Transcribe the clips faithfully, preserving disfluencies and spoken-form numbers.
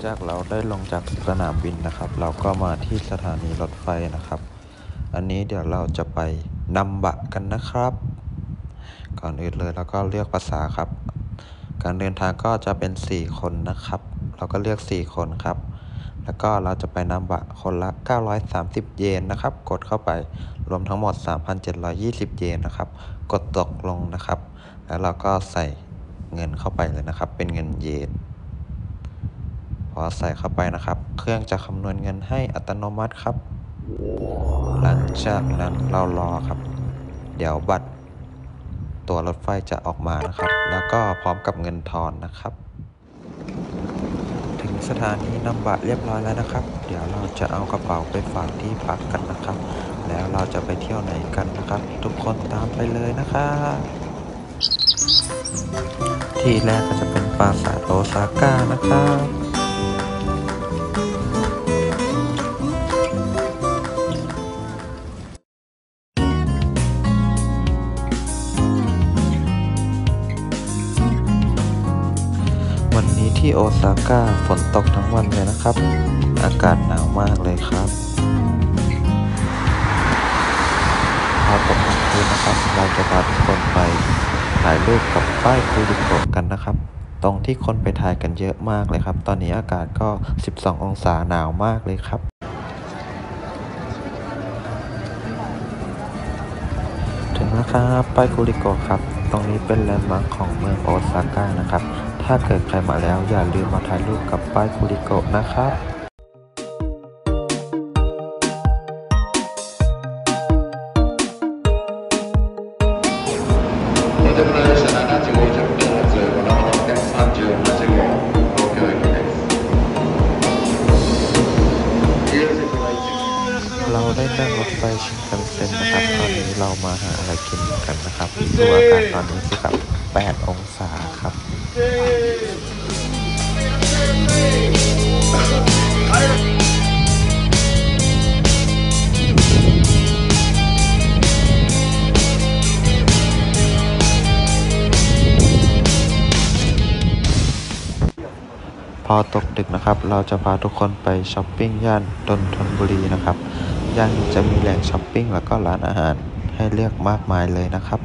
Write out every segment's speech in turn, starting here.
จากเราได้ลงจากสนามบินนะครับเราก็มาที่สถานีรถไฟนะครับอันนี้เดี๋ยวเราจะไปนัมบะกันนะครับก่อนอื่นเลยเราก็เลือกภาษาครับการเดินทางก็จะเป็นสี่คนนะครับเราก็เลือกสี่คนครับแล้วก็เราจะไปนัมบะคนละเก้าร้อยสามสิบเยนนะครับกดเข้าไปรวมทั้งหมด สามพันเจ็ดร้อยยี่สิบ เยนนะครับกดตกลงนะครับแล้วเราก็ใส่เงินเข้าไปเลยนะครับเป็นเงินเยนพอใส่เข้าไปนะครับเครื่องจะคำนวณเงินให้อัตโนมัติครับหลังจากนั้นเรารอครับเดี๋ยวบัตรตั๋วรถไฟจะออกมานะครับแล้วก็พร้อมกับเงินทอนนะครับถึงสถานีนัมบะเรียบร้อยแล้วนะครับเดี๋ยวเราจะเอากระเป๋าไปฝากที่พักกันนะครับแล้วเราจะไปเที่ยวไหนกันนะครับทุกคนตามไปเลยนะครับที่แรกก็จะเป็นปราสาทโอซาก้านะครับวันนี้ที่โอซาก้าฝนตกทั้งวันเลยนะครับอากาศหนาวมากเลยครับพอตกกลางคืนนะครับเราจะพาทุกคนไปถ่ายรูปกับป้ายคูริโกะกันนะครับตรงที่คนไปถ่ายกันเยอะมากเลยครับตอนนี้อากาศก็สิบสององศาหนาวมากเลยครับถึงแล้วครับป้ายคูริโกะครับตรงนี้เป็นแลนด์มาร์คของเมืองโอซาก้านะครับถ้าเกิดใครมาแล้วอย่าลืมมาถ่ายรูปกับป้ายคูริโกะนะครับเราได้นั่งรถไฟชินคันเซ็นนะครับตอนนี้เรามาหาอะไรกินกันนะครับดูอากาศตอนนี้สิครับแปดองศาครับพอตกดึกนะครับเราจะพาทุกคนไปช้อปปิ้งย่านดนทนบุรีนะครับย่านนี้จะมีแหล่งช้อปปิ้งแล้วก็ร้านอาหารให้เลือกมากมายเลยนะครับ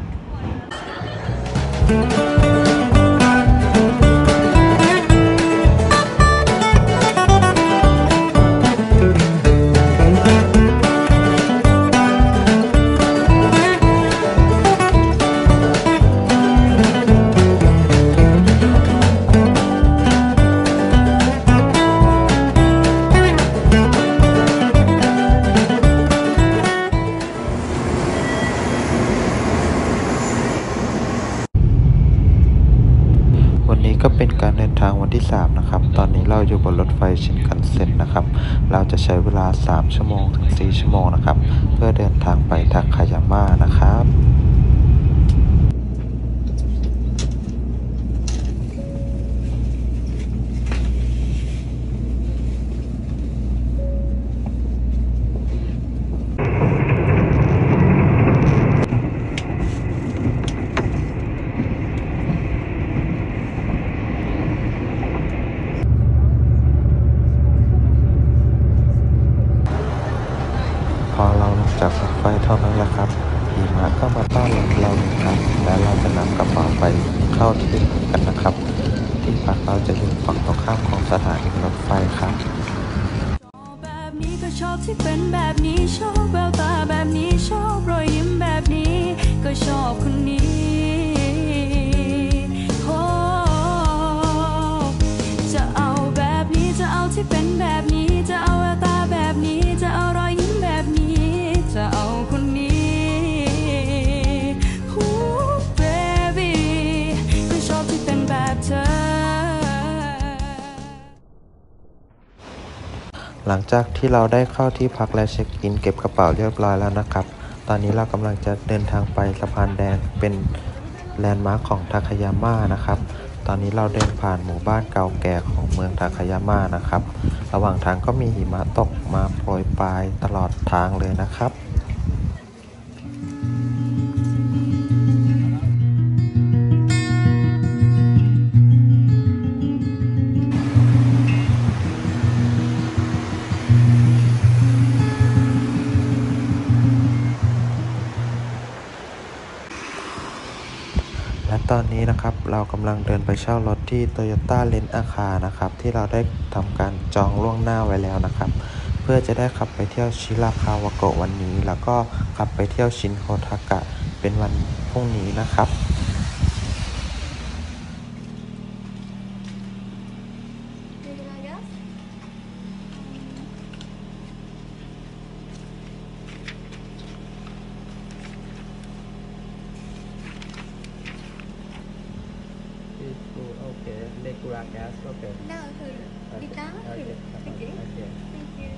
วันนี้ก็เป็นการเดินทางวันที่สามนะครับตอนนี้เราอยู่บนรถไฟชินคันเซ็นนะครับเราจะใช้เวลาสามชั่วโมงถึงสี่ชั่วโมงนะครับเพื่อเดินทางไปทาคายาม่านะครับพอเราลงจากรถไฟเท่านั้นแหละครับหิมะก็มาต้อนรับเราเลยครับและเราจะนำกระเป๋าไปเข้าที่พักกันนะครับที่พักเราจะอยู่ฝั่งตรงข้ามของสถานีรถไฟครับแบบนี้ก็ชอบที่เป็นแบบนี้ชอบแววตาแบบนี้ชอบรอยยิ้มแบบนี้ก็ชอบคนนี้โอ้จะเอาแบบนี้จะเอาที่เป็นแบบนี้จะเอาแววตาแบบนี้จะเอารอยยิ้มแบบนี้จะเอาคนนี้โอ้เบบี้ก็ชอบที่เป็นแบบเธอหลังจากที่เราได้เข้าที่พักและเช็คอินเก็บกระเป๋าเรียบร้อยแล้วนะครับตอนนี้เรากำลังจะเดินทางไปสะพานแดงเป็นแลนด์มาร์คของทาคายาม่านะครับตอนนี้เราเดินผ่านหมู่บ้านเก่าแก่ของเมืองทาคายาม่านะครับระหว่างทางก็มีหิมะตกมาโปรยปลายตลอดทางเลยนะครับ หและตอนนี้นะครับเรากำลังเดินไปเช่ารถที่ Toyota Lens อาคานะครับที่เราได้ทำการจองล่วงหน้าไว้แล้วนะครับเพื่อจะได้ขับไปเที่ยวชิราคาวาโกะวันนี้แล้วก็ขับไปเที่ยวชินโฮทากะเป็นวันพรุ่งนี้นะครับ Okay, regular gas. Okay. No,คือดิจ้า Okay. คือ Okay. Okay. thank you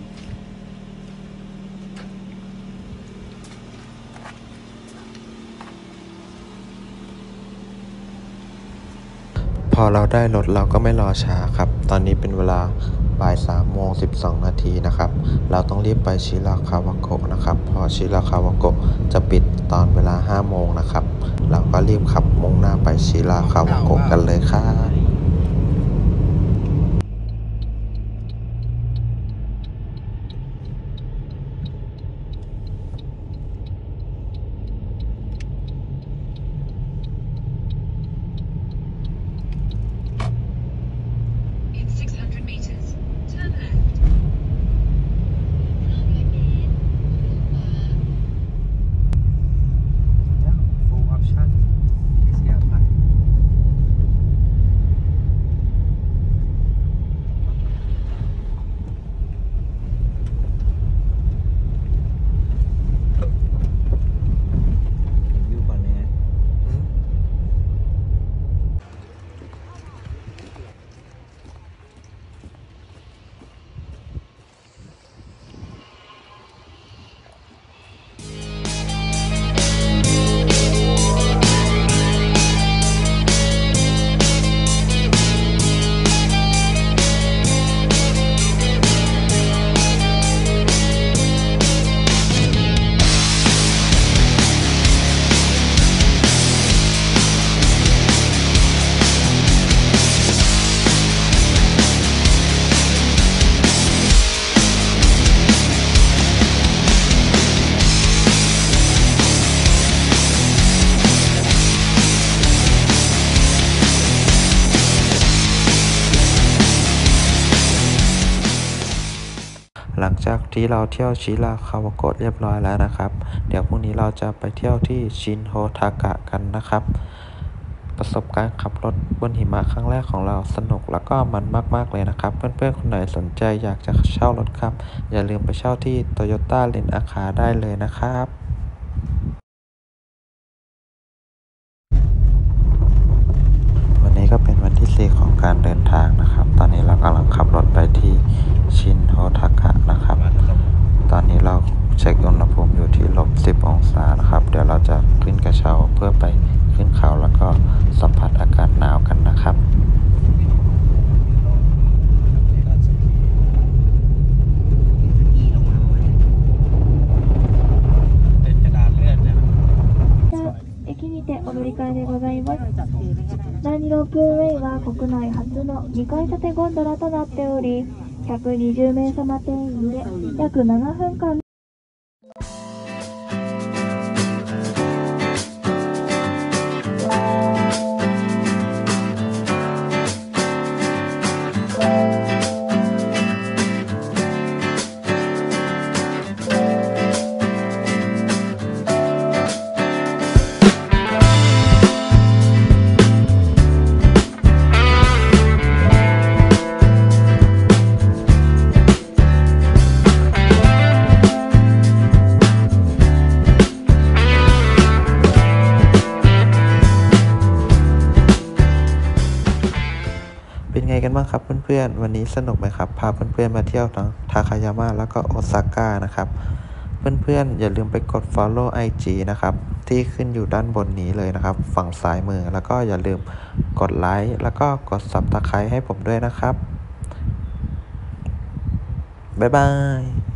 พอเราได้รถเราก็ไม่รอช้าครับ ตอนนี้เป็นเวลาบ่ายสามโมงสิบสองนาทีนะครับ เราต้องรีบไปชิราคาวาโกะนะครับ เพราะชิราคาวาโกะจะปิดตอนเวลาห้าโมงนะครับ เราก็รีบขับมุ่งหน้าไปชิราคาวาโกะกันเลยครับ In six hundred meters, turn left. Yeah, full option. เสียไปวิวก่อนเลยนะหลังจากที่เราเที่ยวชิราคาวาโกะเรียบร้อยแล้วนะครับ เดี๋ยวพรุ่งนี้เราจะไปเที่ยวที่ชินโฮทากะกันนะครับ ประสบการณ์ขับรถบนหิมะครั้งแรกของเราสนุกแล้วก็มันมากๆเลยนะครับ เพื่อนๆคนไหนสนใจอยากจะเช่ารถครับ อย่าลืมไปเช่าที่ Toyota Lens อาคาได้เลยนะครับ วันนี้ก็เป็นวันที่สี่ของการเดินทางนะครับ ตอนนี้เรากำลังขับรถไปที่ชินโฮทากะนะครับ ตอนนี้เราเช็คอุณหภูมิอยู่ที่ลบสิบองศานะครับ เดี๋ยวเราจะขึ้นกระเช้าเพื่อไปขึ้นเขาแล้วก็สัมผัสอากาศหนาวกันนะครับเป็นกระดานเลื่อนเนี่ย駅にてお乗り換えでございます。第二ロープウェイは国内初のにかい建てゴンドラとなっており、ひゃくにじゅうめいさま定員で約ななふんかんเป็นไงกันบ้างครับเพื่อนๆ วันนี้สนุกไหมครับ พาเพื่อนๆมาเที่ยวทั้งทาคายาม่าแล้วก็โอซาก้านะครับ เพื่อนๆอย่าลืมไปกด follow ไอ จี นะครับที่ขึ้นอยู่ด้านบนนี้เลยนะครับ ฝั่งซ้ายมือแล้วก็อย่าลืมกดไลค์แล้วก็กด Subscribe ให้ผมด้วยนะครับ บ๊ายบาย